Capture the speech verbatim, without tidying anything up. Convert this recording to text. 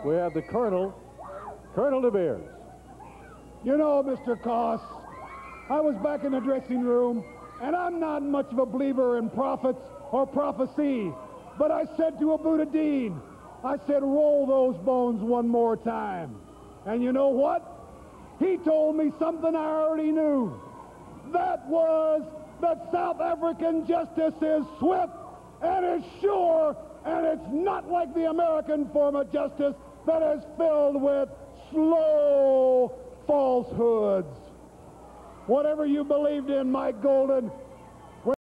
we have the Colonel, Colonel DeBeers. You know, Mister Koss, I was back in the dressing room, and I'm not much of a believer in prophets or prophecy, but I said to Abu Dean, I said, roll those bones one more time. And you know what? He told me something I already knew. That was that South African justice is swift and is sure, and it's not like the American form of justice that is filled with slow falsehoods. Whatever you believed in, Mike Golden,